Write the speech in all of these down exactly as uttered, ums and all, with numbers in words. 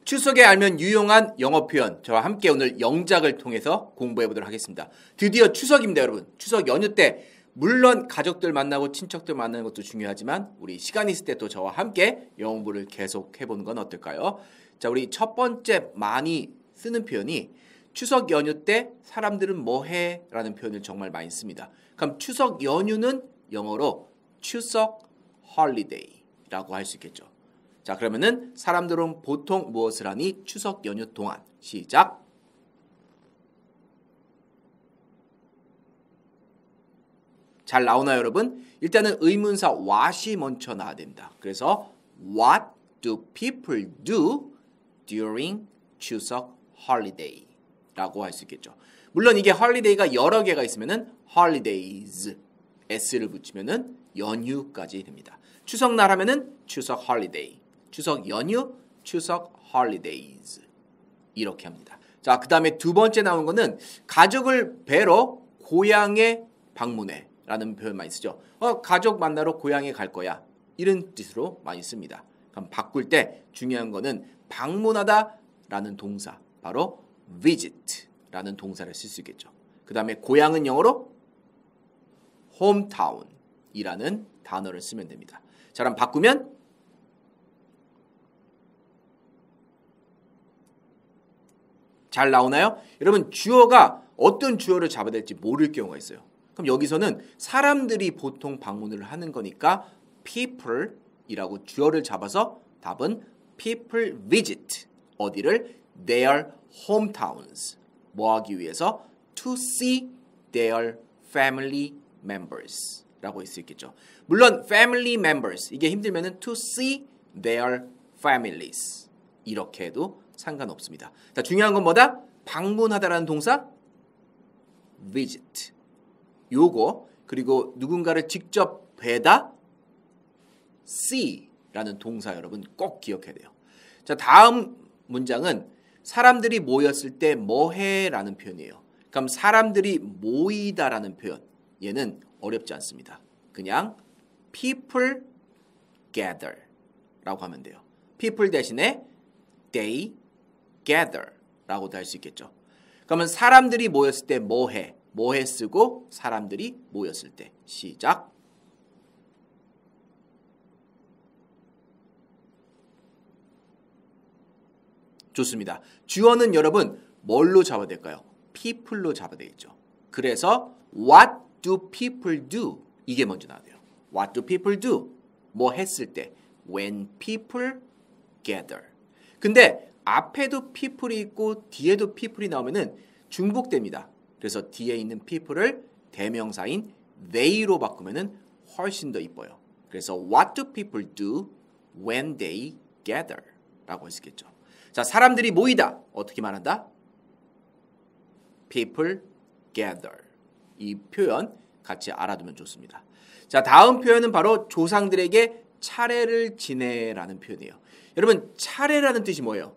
추석에 알면 유용한 영어 표현 저와 함께 오늘 영작을 통해서 공부해 보도록 하겠습니다. 드디어 추석입니다, 여러분. 추석 연휴 때 물론 가족들 만나고 친척들 만나는 것도 중요하지만 우리 시간 있을 때 또 저와 함께 영어 공부를 계속 해보는 건 어떨까요? 자, 우리 첫 번째 많이 쓰는 표현이 추석 연휴 때 사람들은 뭐 해? 라는 표현을 정말 많이 씁니다. 그럼 추석 연휴는 영어로 추석 홀리데이라고 할 수 있겠죠. 자, 그러면은 사람들은 보통 무엇을 하니? 추석 연휴 동안. 시작. 잘 나오나요, 여러분? 일단은 의문사 what이 먼저 나와야 됩니다. 그래서 what do people do during 추석 holiday? 라고 할 수 있겠죠. 물론 이게 holiday가 여러 개가 있으면은 holidays, s를 붙이면은 연휴까지 됩니다. 추석날 하면은 추석 holiday, 추석 연휴, 추석 holidays 이렇게 합니다. 자, 그 다음에 두 번째 나온 거는 가족을 뵈러 고향에 방문해 라는 표현 많이 쓰죠. 어, 가족 만나러 고향에 갈 거야. 이런 뜻으로 많이 씁니다. 그럼 바꿀 때 중요한 거는 방문하다 라는 동사, 바로 visit 라는 동사를 쓸 수 있겠죠. 그 다음에 고향은 영어로 hometown 이라는 단어를 쓰면 됩니다. 자, 그럼 바꾸면 잘 나오나요? 여러분, 주어가 어떤 주어를 잡아야 될지 모를 경우가 있어요. 그럼 여기서는 사람들이 보통 방문을 하는 거니까 people 이라고 주어를 잡아서 답은 people visit 어디를? their hometowns 뭐 하기 위해서? to see their family members 라고 할 수 있겠죠. 물론 family members 이게 힘들면은 to see their families 이렇게 해도 상관없습니다. 자, 중요한 건 뭐다? 방문하다라는 동사 visit 요거, 그리고 누군가를 직접 뵈다 see 라는 동사 여러분 꼭 기억해야 돼요. 자, 다음 문장은 사람들이 모였을 때 뭐해 라는 표현이에요. 그럼 사람들이 모이다 라는 표현 얘는 어렵지 않습니다. 그냥 people gather 라고 하면 돼요. people 대신에 they gather 라고도 할 수 있겠죠. 그러면 사람들이 모였을 때 뭐해? 뭐해 쓰고 사람들이 모였을 때. 시작. 좋습니다. 주어는 여러분 뭘로 잡아야 될까요? people로 잡아야 되겠죠. 그래서 what do people do? 이게 먼저 나와야 돼요. What do people do? 뭐 했을 때 when people gather. 근데 앞에도 people이 있고 뒤에도 people이 나오면은 중복됩니다. 그래서 뒤에 있는 people을 대명사인 they로 바꾸면은 훨씬 더 이뻐요. 그래서 what do people do when they gather? 라고 할 수 있겠죠. 자, 사람들이 모이다. 어떻게 말한다? people gather. 이 표현 같이 알아두면 좋습니다. 자, 다음 표현은 바로 조상들에게 차례를 지내라는 표현이에요. 여러분, 차례라는 뜻이 뭐예요?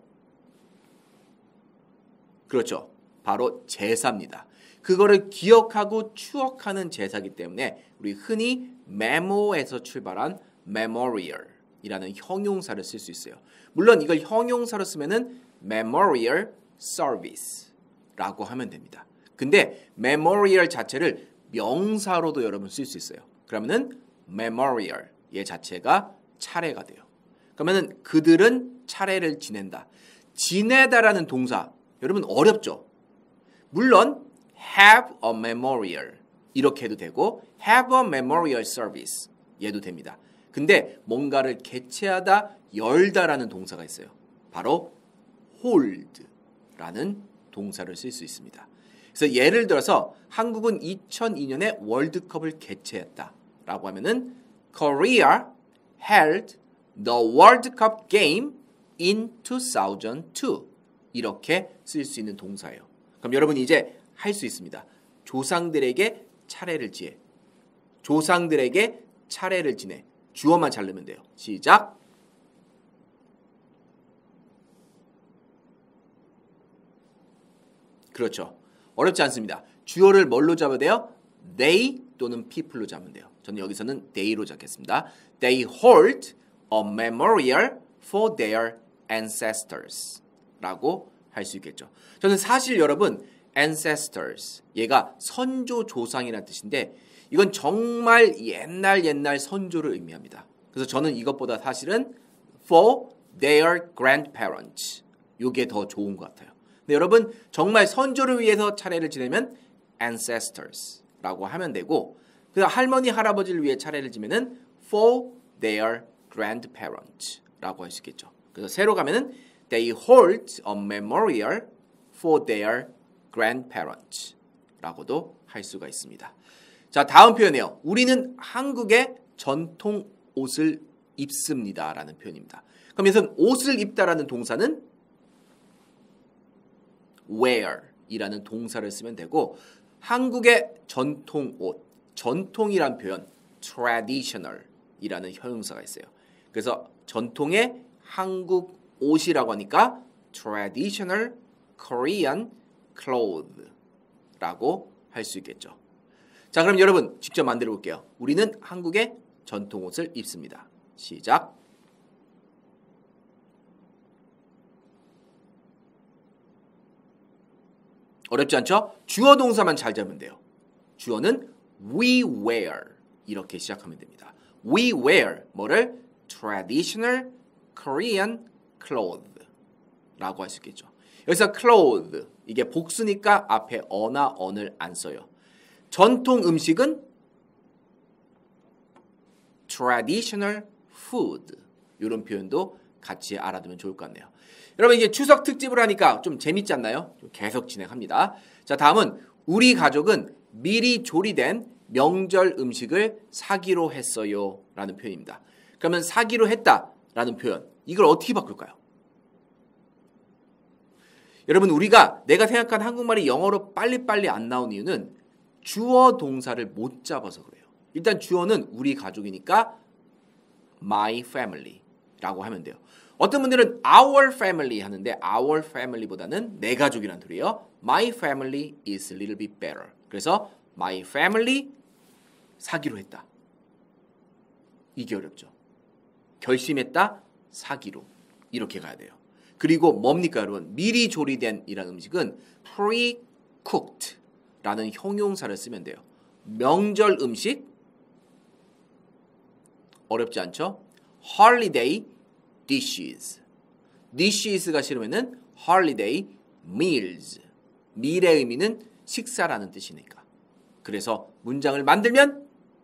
그렇죠. 바로 제사입니다. 그거를 기억하고 추억하는 제사이기 때문에 우리 흔히 메모에서 출발한 memorial 이라는 형용사를 쓸 수 있어요. 물론 이걸 형용사로 쓰면은 memorial service 라고 하면 됩니다. 근데 memorial 자체를 명사로도 여러분 쓸 수 있어요. 그러면은 memorial 얘 자체가 차례가 돼요. 그러면은 그들은 차례를 지낸다. 지내다라는 동사 여러분 어렵죠? 물론 have a memorial 이렇게 해도 되고 have a memorial service 얘도 됩니다. 근데 뭔가를 개최하다, 열다라는 동사가 있어요. 바로 hold라는 동사를 쓸 수 있습니다. 그래서 예를 들어서 한국은 이천이 년에 월드컵을 개최했다라고 하면은 Korea held the World Cup game in two thousand two 이렇게 쓸 수 있는 동사예요. 그럼 여러분 이제 할 수 있습니다. 조상들에게 차례를 지내. 조상들에게 차례를 지내. 주어만 잘 넣으면 돼요. 시작. 그렇죠. 어렵지 않습니다. 주어를 뭘로 잡아야 돼요? they 또는 people로 잡으면 돼요. 저는 여기서는 they로 잡겠습니다. They hold a memorial for their ancestors.라고 할 수 있겠죠. 저는 사실 여러분 ancestors 얘가 선조 조상이라는 뜻인데 이건 정말 옛날 옛날 선조를 의미합니다. 그래서 저는 이것보다 사실은 for their grandparents 이게 더 좋은 것 같아요. 근데 여러분 정말 선조를 위해서 차례를 지내면 ancestors라고 하면 되고 그 할머니 할아버지를 위해 차례를 지내면 for their grandparents라고 할 수 있겠죠. 그래서 새로 가면은 they hold a memorial for their grandparents라고도 할 수가 있습니다. 자, 다음 표현이에요. 우리는 한국의 전통 옷을 입습니다라는 표현입니다. 그럼 여기서 옷을 입다라는 동사는 wear이라는 동사를 쓰면 되고 한국의 전통 옷, 전통이란 표현 traditional이라는 형용사가 있어요. 그래서 전통의 한국 옷이라고 하니까 traditional Korean clothes라고 할 수 있겠죠. 자, 그럼 여러분 직접 만들어 볼게요. 우리는 한국의 전통 옷을 입습니다. 시작. 어렵지 않죠? 주어 동사만 잘 잡으면 돼요. 주어는 we wear 이렇게 시작하면 됩니다. We wear 뭐를? traditional Korean clothes 라고 할 수 있겠죠. 여기서 clothes 이게 복수니까 앞에 어나 언을 안 써요. 전통 음식은 traditional food 이런 표현도 같이 알아두면 좋을 것 같네요. 여러분 이게 추석 특집을 하니까 좀 재밌지 않나요? 좀 계속 진행합니다. 자, 다음은 우리 가족은 미리 조리된 명절 음식을 사기로 했어요 라는 표현입니다. 그러면 사기로 했다 라는 표현 이걸 어떻게 바꿀까요? 여러분 우리가 내가 생각한 한국말이 영어로 빨리빨리 안 나온 이유는 주어 동사를 못 잡아서 그래요. 일단 주어는 우리 가족이니까 my family라고 하면 돼요. 어떤 분들은 our family 하는데 our family보다는 내 가족이라는 소리예요. My family is a little bit better. 그래서 my family 사기로 했다. 이게 어렵죠. 결심했다 사기로 이렇게 가야 돼요. 그리고 뭡니까 여러분? 미리 조리된 이라는 음식은 pre-cooked 라는 형용사를 쓰면 돼요. 명절 음식 어렵지 않죠? holiday dishes dishes가 싫으면은 holiday meals meal의 의미는 식사라는 뜻이니까 그래서 문장을 만들면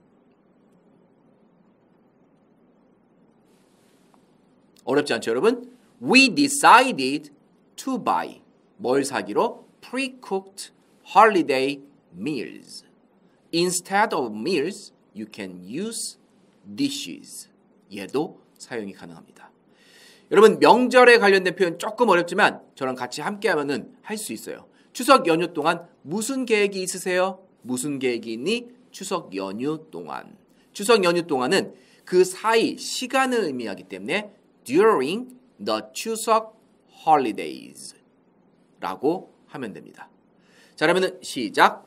어렵지 않죠 여러분? We decided to buy 뭘 사기로? pre-cooked holiday meals. Instead of meals, you can use dishes. 얘도 사용이 가능합니다. 여러분 명절에 관련된 표현 조금 어렵지만 저랑 같이 함께 하면은 할 수 있어요. 추석 연휴 동안 무슨 계획이 있으세요? 무슨 계획이 있니? 추석 연휴 동안. 추석 연휴 동안은 그 사이 시간을 의미하기 때문에 during the 추석 holidays 라고 하면 됩니다. 자, 그러면 시작.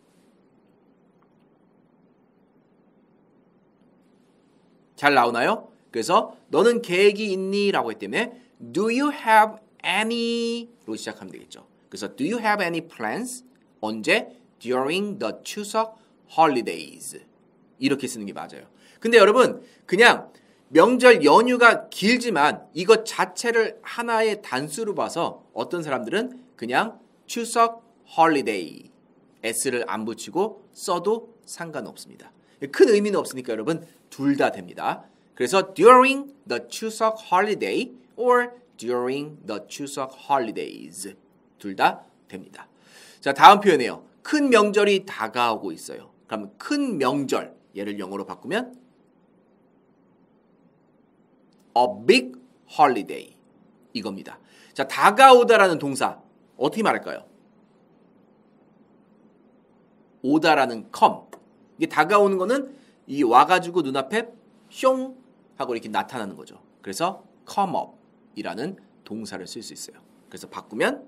잘 나오나요? 그래서 너는 계획이 있니? 라고 했기 때문에 Do you have any?로 시작하면 되겠죠. 그래서 Do you have any plans? 언제? During the 추석 holidays 이렇게 쓰는 게 맞아요. 근데 여러분 그냥 명절 연휴가 길지만 이것 자체를 하나의 단수로 봐서 어떤 사람들은 그냥 추석 holiday s를 안 붙이고 써도 상관없습니다. 큰 의미는 없으니까 여러분 둘 다 됩니다. 그래서 during the 추석 holiday or during the 추석 holidays 둘 다 됩니다. 자, 다음 표현이에요. 큰 명절이 다가오고 있어요. 그럼 큰 명절 얘를 영어로 바꾸면 a big holiday 이겁니다. 자, 다가오다라는 동사 어떻게 말할까요? 오다라는 come 이게 다가오는 거는 이 와가지고 눈앞에 숑 하고 이렇게 나타나는 거죠. 그래서 come up 이라는 동사를 쓸 수 있어요. 그래서 바꾸면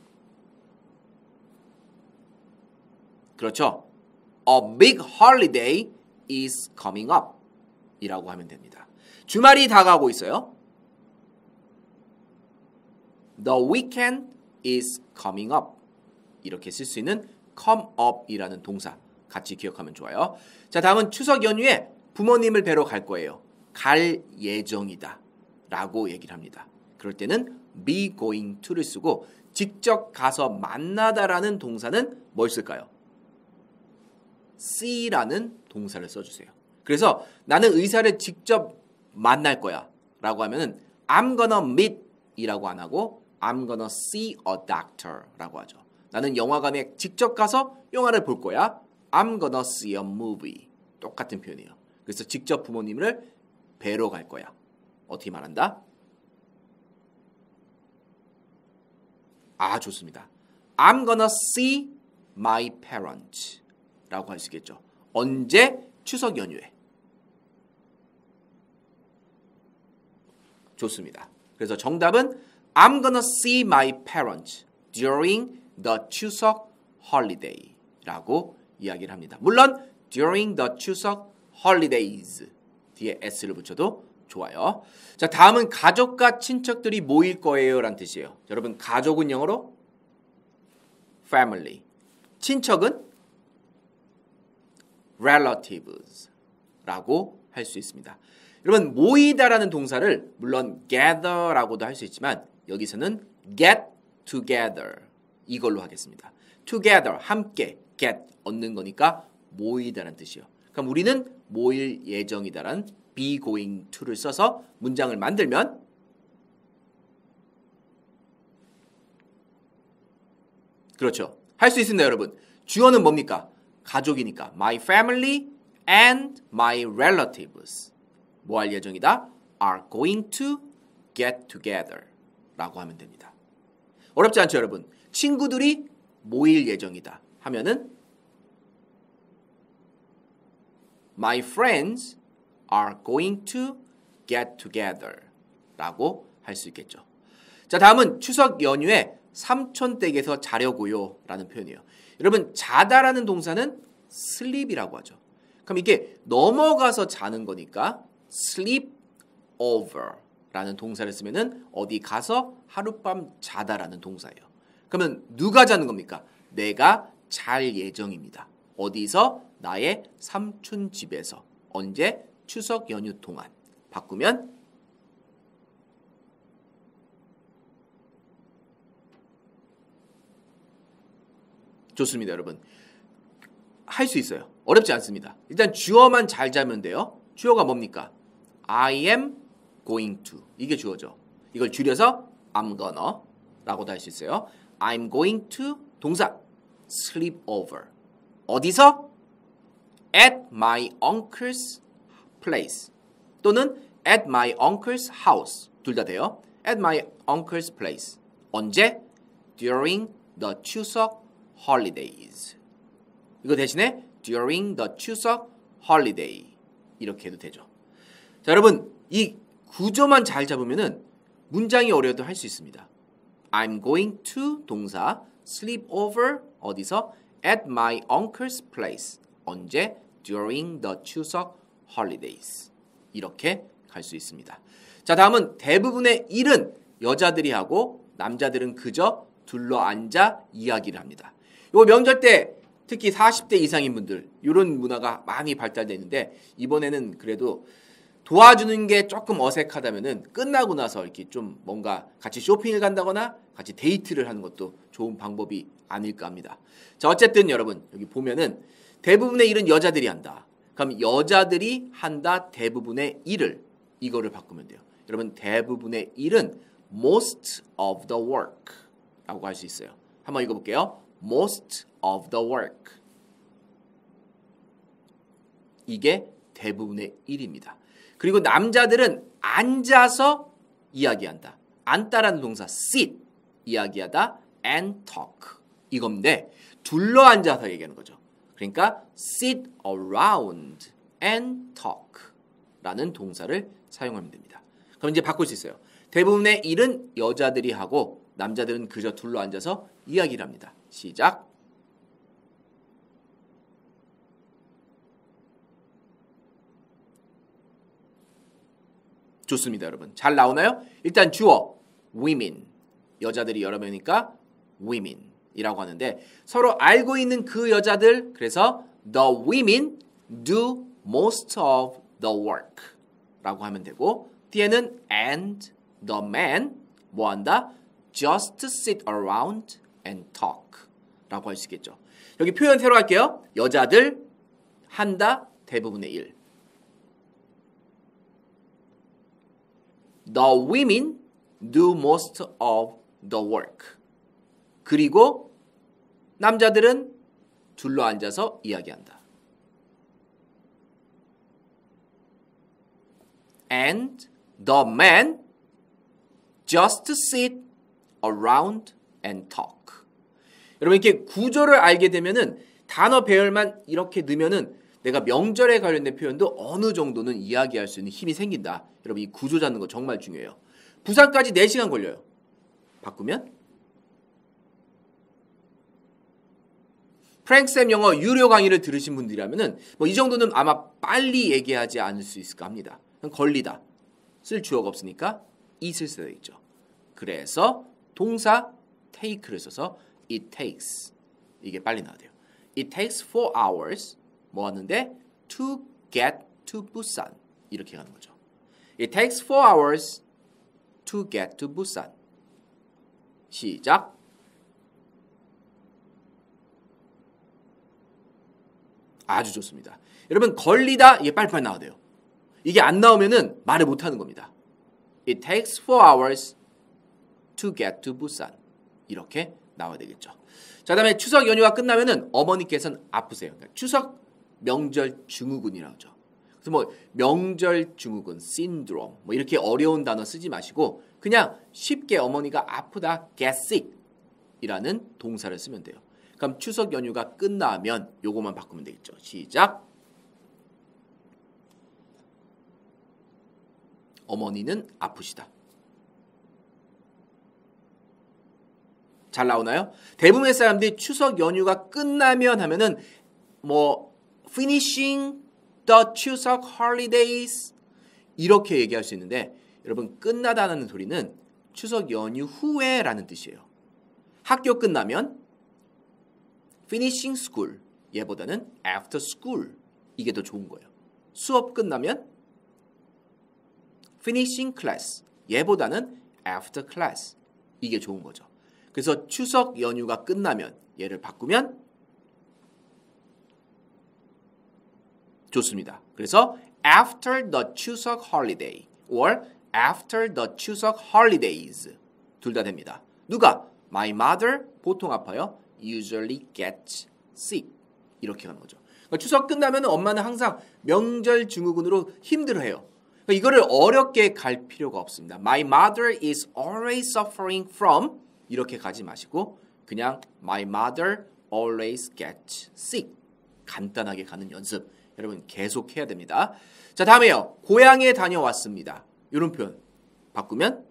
그렇죠. A big holiday is coming up 이라고 하면 됩니다. 주말이 다가오고 있어요. The weekend is coming up. 이렇게 쓸 수 있는 come up이라는 동사 같이 기억하면 좋아요. 자, 다음은 추석 연휴에 부모님을 뵈러 갈 거예요. 갈 예정이다 라고 얘기를 합니다. 그럴 때는 be going to를 쓰고 직접 가서 만나다라는 동사는 뭘 쓸까요? see라는 동사를 써주세요. 그래서 나는 의사를 직접 만날 거야 라고 하면은 I'm gonna meet 이라고 안 하고 I'm gonna see a doctor 라고 하죠. 나는 영화관에 직접 가서 영화를 볼 거야. I'm gonna see a movie. 똑같은 표현이에요. 그래서 직접 부모님을 뵈러 갈 거야. 어떻게 말한다? 아, 좋습니다. I'm gonna see my parents 라고 할 수 있겠죠. 언제? 추석 연휴에. 좋습니다. 그래서 정답은 I'm gonna see my parents during the 추석 holiday 라고 이야기를 합니다. 물론 during the 추석 holidays 뒤에 s를 붙여도 좋아요. 자, 다음은 가족과 친척들이 모일 거예요 라는 뜻이에요. 여러분, 가족은 영어로 family, 친척은 relatives 라고 할 수 있습니다. 여러분, 모이다라는 동사를 물론 gather라고도 할 수 있지만 여기서는 get together 이걸로 하겠습니다. together, 함께, get, 얻는 거니까 모이다라는 뜻이에요. 그럼 우리는 모일 예정이다라는 be going to를 써서 문장을 만들면 그렇죠. 할 수 있습니다, 여러분. 주어는 뭡니까? 가족이니까 my family and my relatives 뭐 할 예정이다? are going to get together 라고 하면 됩니다. 어렵지 않죠, 여러분? 친구들이 모일 예정이다 하면은 My friends are going to get together 라고 할 수 있겠죠. 자, 다음은 추석 연휴에 삼촌 댁에서 자려고요 라는 표현이에요. 여러분, 자다라는 동사는 sleep이라고 하죠. 그럼 이게 넘어가서 자는 거니까 sleep over 라는 동사를 쓰면은 어디 가서 하룻밤 자다라는 동사예요. 그러면 누가 자는 겁니까? 내가 잘 예정입니다. 어디서? 나의 삼촌 집에서. 언제? 추석 연휴 동안. 바꾸면 좋습니다, 여러분. 할 수 있어요. 어렵지 않습니다. 일단 주어만 잘 자면 돼요. 주어가 뭡니까? I am going to. 이게 주어죠. 이걸 줄여서 I'm gonna 라고도 할 수 있어요. I'm going to 동사 sleep over. 어디서? At my uncle's place 또는 at my uncle's house. 둘 다 돼요. At my uncle's place. 언제? During the 추석 holidays. 이거 대신에 during the 추석 holiday 이렇게 해도 되죠. 자, 여러분, 이 구조만 잘 잡으면은 문장이 어려워도 할 수 있습니다. I'm going to 동사 sleep over 어디서? At my uncle's place. 언제? During the 추석 holidays. 이렇게 갈 수 있습니다. 자, 다음은 대부분의 일은 여자들이 하고 남자들은 그저 둘러앉아 이야기를 합니다. 요 명절 때 특히 사십 대 이상인 분들 이런 문화가 많이 발달되어 있는데 이번에는 그래도 도와주는 게 조금 어색하다면은 끝나고 나서 이렇게 좀 뭔가 같이 쇼핑을 간다거나 같이 데이트를 하는 것도 좋은 방법이 아닐까 합니다. 자, 어쨌든 여러분 여기 보면은 대부분의 일은 여자들이 한다. 그럼 여자들이 한다 대부분의 일을 이거를 바꾸면 돼요. 여러분 대부분의 일은 most of the work 라고 할 수 있어요. 한번 읽어볼게요. most of the work. 이게 대부분의 일입니다. 그리고 남자들은 앉아서 이야기한다. 앉다라는 동사 sit 이야기하다 and talk 이건데 둘러앉아서 얘기하는 거죠. 그러니까 sit around and talk 라는 동사를 사용하면 됩니다. 그럼 이제 바꿀 수 있어요. 대부분의 일은 여자들이 하고 남자들은 그저 둘러앉아서 이야기를 합니다. 시작. 좋습니다, 여러분. 잘 나오나요? 일단 주어 women, 여자들이 여러 명이니까 women이라고 하는데 서로 알고 있는 그 여자들 그래서 the women do most of the work 라고 하면 되고 뒤에는 and the men 뭐 한다? just sit around and talk 라고 할 수 있겠죠. 여기 표현 새로 할게요. 여자들 한다 대부분의 일. The women do most of the work. 그리고 남자들은 둘러 앉아서 이야기한다. And the men just sit around and talk. 여러분 이렇게 구조를 알게 되면은 단어 배열만 이렇게 넣으면은 내가 명절에 관련된 표현도 어느 정도는 이야기할 수 있는 힘이 생긴다. 여러분 이 구조 잡는 거 정말 중요해요. 부산까지 네 시간 걸려요. 바꾸면 프랭크쌤 영어 유료 강의를 들으신 분들이라면은 뭐 이 정도는 아마 빨리 얘기하지 않을 수 있을까 합니다. 걸리다. 쓸 주어가 없으니까 it을 써야 되겠죠. 그래서 동사 take를 써서 it takes. 이게 빨리 나와야 돼요. It takes four hours 뭐 하는데 to get to 부산. 이렇게 가는 거죠. It takes four hours to get to 부산. 시작. 아주 좋습니다. 여러분 걸리다 이게 빨리빨리 나와야 돼요. 이게 안 나오면은 말을 못 하는 겁니다. It takes four hours to get to 부산. 이렇게 나와야 되겠죠. 자, 그다음에 추석 연휴가 끝나면은 어머니께서는 아프세요. 그러니까 추석 명절 증후군이라고 하죠. 그래서 뭐 명절 증후군, 신드롬 뭐 이렇게 어려운 단어 쓰지 마시고 그냥 쉽게 어머니가 아프다, get sick 이라는 동사를 쓰면 돼요. 그럼 추석 연휴가 끝나면 요거만 바꾸면 되겠죠. 시작. 어머니는 아프시다. 잘 나오나요? 대부분의 사람들이 추석 연휴가 끝나면 하면은 뭐 finishing the 추석 holidays 이렇게 얘기할 수 있는데 여러분 끝나다는 소리는 추석 연휴 후에라는 뜻이에요. 학교 끝나면 finishing school 얘보다는 after school 이게 더 좋은 거예요. 수업 끝나면 finishing class 얘보다는 after class 이게 좋은 거죠. 그래서 추석 연휴가 끝나면 얘를 바꾸면 좋습니다. 그래서 after the 추석 holiday or after the 추석 holidays 둘 다 됩니다. 누가? My mother 보통 아파요. usually gets sick 이렇게 가는 거죠. 그러니까 추석 끝나면 엄마는 항상 명절 증후군으로 힘들어해요. 그러니까 이거를 어렵게 갈 필요가 없습니다. My mother is always suffering from 이렇게 가지 마시고 그냥 My mother always gets sick 간단하게 가는 연습 여러분 계속 해야 됩니다. 자 다음에요. 고향에 다녀왔습니다. 이런 표현 바꾸면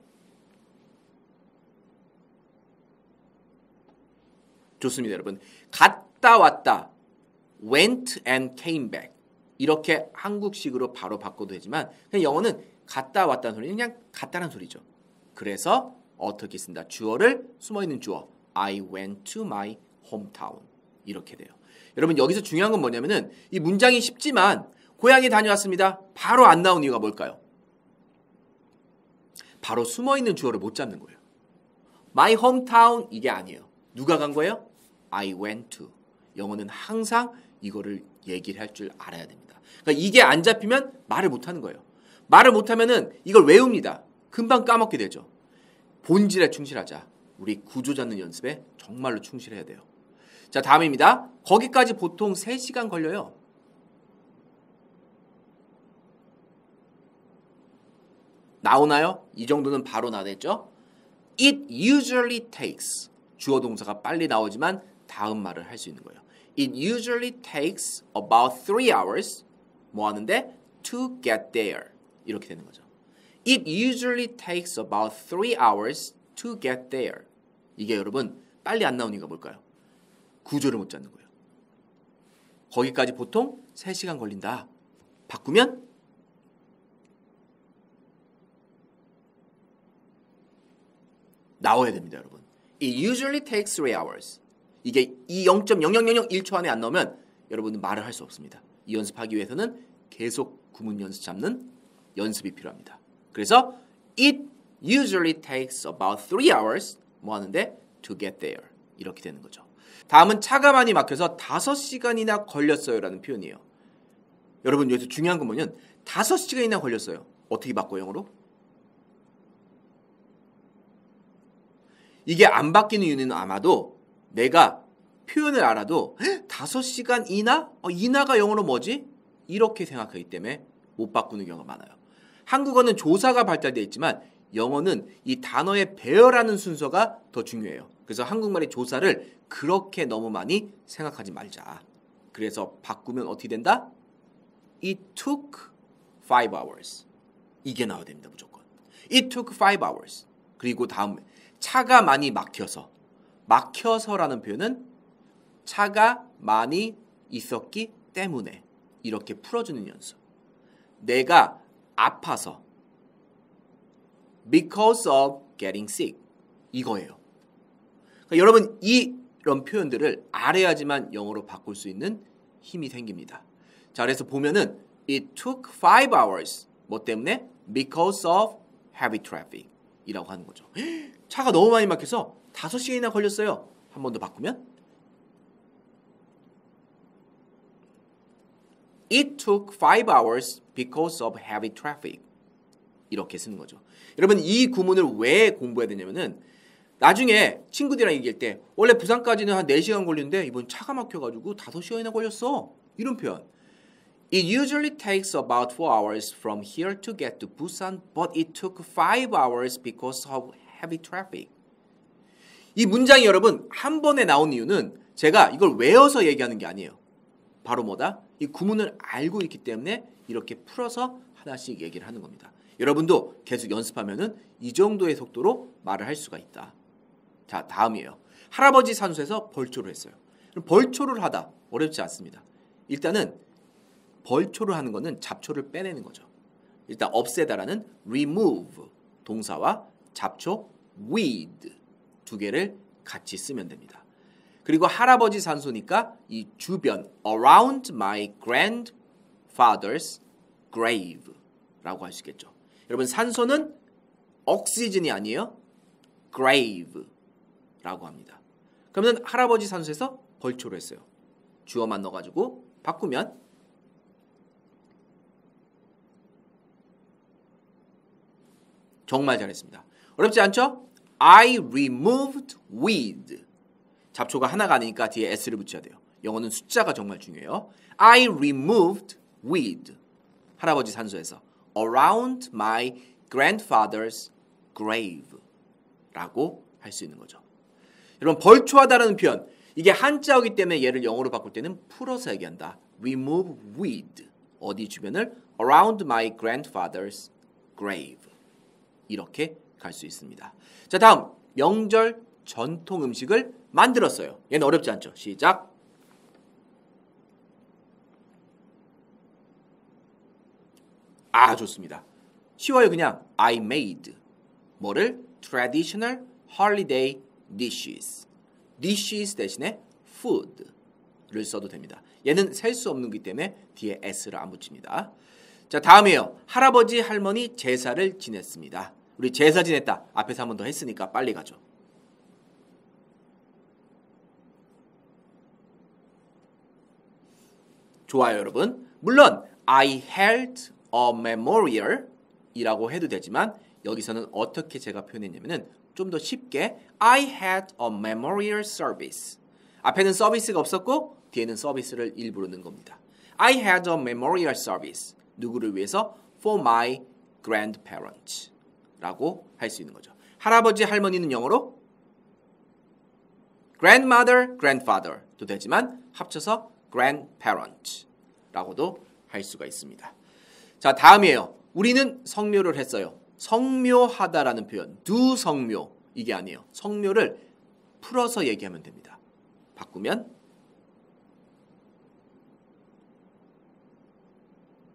좋습니다. 여러분 갔다 왔다 went and came back 이렇게 한국식으로 바로 바꿔도 되지만 그냥 영어는 갔다 왔다는 소리는 그냥 갔다는 소리죠. 그래서 어떻게 쓴다? 주어를 숨어있는 주어 I went to my hometown 이렇게 돼요. 여러분 여기서 중요한 건 뭐냐면은 이 문장이 쉽지만 고향에 다녀왔습니다. 바로 안 나온 이유가 뭘까요? 바로 숨어있는 주어를 못 잡는 거예요. My hometown 이게 아니에요. 누가 간 거예요? I went to. 영어는 항상 이거를 얘기를 할 줄 알아야 됩니다. 그러니까 이게 안 잡히면 말을 못 하는 거예요. 말을 못 하면은 이걸 외웁니다. 금방 까먹게 되죠. 본질에 충실하자. 우리 구조 잡는 연습에 정말로 충실해야 돼요. 자, 다음입니다. 거기까지 보통 세 시간 걸려요. 나오나요? 이 정도는 바로 나왔죠? It usually takes. 주어 동사가 빨리 나오지만 다음 말을 할 수 있는 거예요. It usually takes about three hours. 뭐 하는데? To get there. 이렇게 되는 거죠. It usually takes about three hours to get there. 이게 여러분 빨리 안 나오는 이유가 뭘까요? 구조를 못 잡는 거예요. 거기까지 보통 세 시간 걸린다. 바꾸면 나와야 됩니다, 여러분. It usually takes three hours. 이게 이 영 점 영영영영일 초 안에 안 나오면 여러분은 말을 할 수 없습니다. 이 연습하기 위해서는 계속 구문 연습 잡는 연습이 필요합니다. 그래서 it usually takes about three hours 뭐 하는데 to get there 이렇게 되는 거죠. 다음은 차가 많이 막혀서 다섯 시간이나 걸렸어요 라는 표현이에요. 여러분 여기서 중요한 건 뭐냐면 다섯 시간이나 걸렸어요. 어떻게 바꿔요 영어로? 이게 안 바뀌는 이유는 아마도 내가 표현을 알아도 다섯 시간이나? 어, 이나가 영어로 뭐지? 이렇게 생각하기 때문에 못 바꾸는 경우가 많아요. 한국어는 조사가 발달되어 있지만 영어는 이 단어의 배열하는 순서가 더 중요해요. 그래서 한국말의 조사를 그렇게 너무 많이 생각하지 말자. 그래서 바꾸면 어떻게 된다? It took five hours. 이게 나와야 됩니다. 무조건. It took five hours. 그리고 다음에 차가 많이 막혀서. 막혀서라는 표현은 차가 많이 있었기 때문에 이렇게 풀어주는 연습. 내가 아파서 because of getting sick 이거예요. 그러니까 여러분 이런 표현들을 알아야지만 영어로 바꿀 수 있는 힘이 생깁니다. 자, 그래서 보면은 it took five hours 뭐 때문에? because of heavy traffic 이라고 하는 거죠. 차가 너무 많이 막혀서 다섯 시간이나 걸렸어요. 한 번 더 바꾸면 It took five hours because of heavy traffic. 이렇게 쓰는 거죠. 여러분 이 구문을 왜 공부해야 되냐면은 나중에 친구들이랑 얘기할 때 원래 부산까지는 한 네 시간 걸리는데 이번 차가 막혀가지고 다섯 시간이나 걸렸어. 이런 표현. It usually takes about four hours from here to get to Busan, but it took five hours because of heavy traffic. 이 문장이 여러분 한 번에 나온 이유는 제가 이걸 외워서 얘기하는 게 아니에요. 바로 뭐다? 이 구문을 알고 있기 때문에 이렇게 풀어서 하나씩 얘기를 하는 겁니다. 여러분도 계속 연습하면은 이 정도의 속도로 말을 할 수가 있다. 자, 다음이에요. 할아버지 산소에서 벌초를 했어요. 벌초를 하다 어렵지 않습니다. 일단은 벌초를 하는 거는 잡초를 빼내는 거죠. 일단 없애다라는 remove 동사와 잡초 weed 두 개를 같이 쓰면 됩니다. 그리고 할아버지 산소니까 이 주변 around my grandfather's grave라고 할 수 있겠죠. 여러분 산소는 oxygen이 아니에요. grave라고 합니다. 그러면 할아버지 산소에서 벌초를 했어요. 주어만 넣어가지고 바꾸면 정말 잘했습니다. 어렵지 않죠? I removed weed. 잡초가 하나가 아니니까 뒤에 s를 붙여야 돼요. 영어는 숫자가 정말 중요해요. I removed weed. 할아버지 산소에서 around my grandfather's grave 라고 할 수 있는 거죠. 여러분 벌초하다라는 표현 이게 한자어기 때문에 얘를 영어로 바꿀 때는 풀어서 얘기한다. remove weed. 어디 주변을 around my grandfather's grave 이렇게 갈 수 있습니다. 자, 다음 명절 전통 음식을 만들었어요. 얘는 어렵지 않죠? 시작. 아, 좋습니다. 쉬워요. 그냥 I made 뭐를? traditional holiday dishes. dishes 대신에 food를 써도 됩니다. 얘는 셀 수 없는 거기 때문에 뒤에 s를 안 붙입니다. 자, 다음이에요. 할아버지 할머니 제사를 지냈습니다. 우리 제사 지냈다. 앞에서 한 번 더 했으니까 빨리 가죠. 좋아요, 여러분. 물론 I held a memorial 이라고 해도 되지만 여기서는 어떻게 제가 표현했냐면은 좀 더 쉽게 I had a memorial service. 앞에는 서비스가 없었고 뒤에는 서비스를 일부러 넣은 겁니다. I had a memorial service. 누구를 위해서? For my grandparents. 라고 할 수 있는 거죠. 할아버지, 할머니는 영어로 grandmother, grandfather도 되지만 합쳐서 grandparents 라고도 할 수가 있습니다. 자, 다음이에요. 우리는 성묘를 했어요. 성묘하다라는 표현, do 성묘 이게 아니에요. 성묘를 풀어서 얘기하면 됩니다. 바꾸면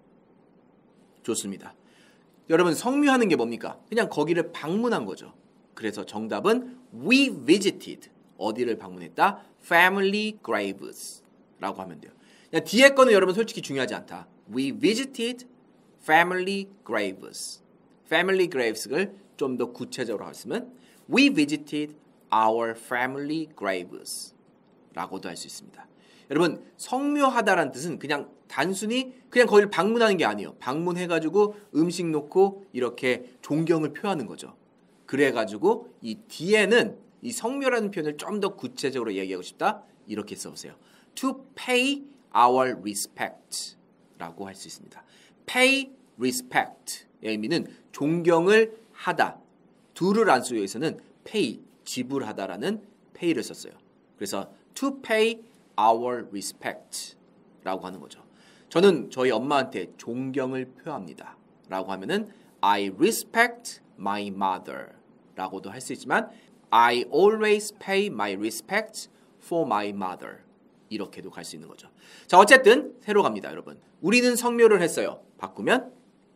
좋습니다. 여러분 성묘하는 게 뭡니까? 그냥 거기를 방문한 거죠. 그래서 정답은 we visited. 어디를 방문했다? family graves 라고 하면 돼요. 그냥 뒤에 거는 여러분 솔직히 중요하지 않다. We visited family graves. family graves를 좀 더 구체적으로 했으면 we visited our family graves 라고도 할 수 있습니다. 여러분 성묘하다라는 뜻은 그냥 단순히 그냥 거기를 방문하는 게 아니에요. 방문해가지고 음식 놓고 이렇게 존경을 표하는 거죠. 그래가지고 이 뒤에는 이 성묘라는 표현을 좀 더 구체적으로 얘기하고 싶다. 이렇게 써보세요. To pay our respect 라고 할 수 있습니다. pay respect의 의미는 존경을 하다. do를 안 쓰고 여기서는 pay, 지불하다라는 pay를 썼어요. 그래서 to pay our respect 라고 하는 거죠. 저는 저희 엄마한테 존경을 표합니다 라고 하면은 I respect my mother 라고도 할 수 있지만 I always pay my respect for my mother 이렇게도 갈 수 있는 거죠. 자, 어쨌든 새로 갑니다, 여러분. 우리는 성묘를 했어요. 바꾸면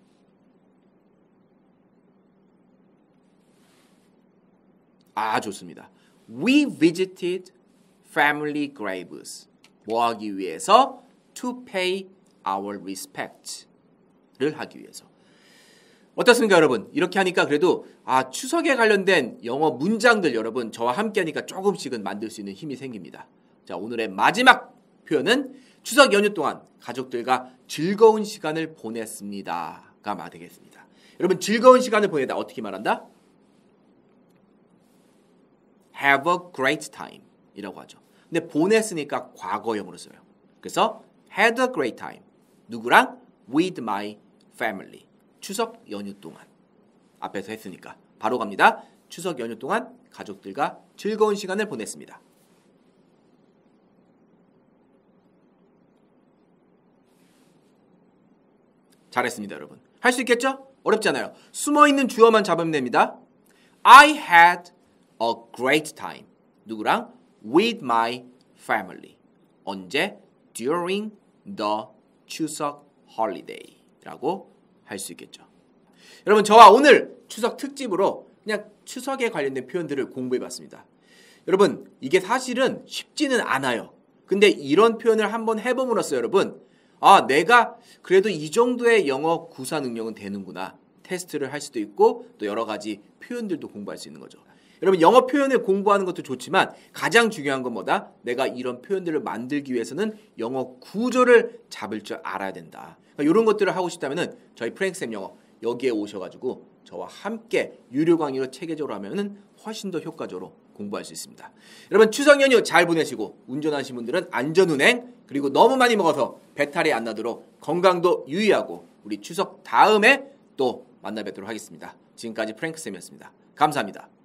아, 좋습니다. We visited family graves. 뭐 하기 위해서? To pay our respect를 하기 위해서. 어떻습니까, 여러분? 이렇게 하니까 그래도 아, 추석에 관련된 영어 문장들 여러분 저와 함께 하니까 조금씩은 만들 수 있는 힘이 생깁니다. 자, 오늘의 마지막 표현은 추석 연휴 동안 가족들과 즐거운 시간을 보냈습니다가 되겠습니다. 여러분 즐거운 시간을 보내다 어떻게 말한다? Have a great time 이라고 하죠. 근데 보냈으니까 과거형으로 써요. 그래서 had a great time. 누구랑? With my family. 추석 연휴 동안. 앞에서 했으니까. 바로 갑니다. 추석 연휴 동안 가족들과 즐거운 시간을 보냈습니다. 잘했습니다, 여러분. 할 수 있겠죠? 어렵지 않아요. 숨어있는 주어만 잡으면 됩니다. I had a great time. 누구랑? With my family. 언제? During the 추석 holiday. 라고 할 수 있겠죠. 여러분 저와 오늘 추석 특집으로 그냥 추석에 관련된 표현들을 공부해봤습니다. 여러분 이게 사실은 쉽지는 않아요. 근데 이런 표현을 한번 해봄으로써 여러분 아 내가 그래도 이 정도의 영어 구사 능력은 되는구나. 테스트를 할 수도 있고 또 여러 가지 표현들도 공부할 수 있는 거죠. 여러분 영어 표현을 공부하는 것도 좋지만 가장 중요한 건 뭐다? 내가 이런 표현들을 만들기 위해서는 영어 구조를 잡을 줄 알아야 된다. 그러니까 이런 것들을 하고 싶다면 저희 프랭크쌤 영어 여기에 오셔가지고 저와 함께 유료 강의로 체계적으로 하면 훨씬 더 효과적으로 공부할 수 있습니다. 여러분 추석 연휴 잘 보내시고 운전하시는 분들은 안전운행 그리고 너무 많이 먹어서 배탈이 안 나도록 건강도 유의하고 우리 추석 다음에 또 만나 뵙도록 하겠습니다. 지금까지 프랭크쌤이었습니다. 감사합니다.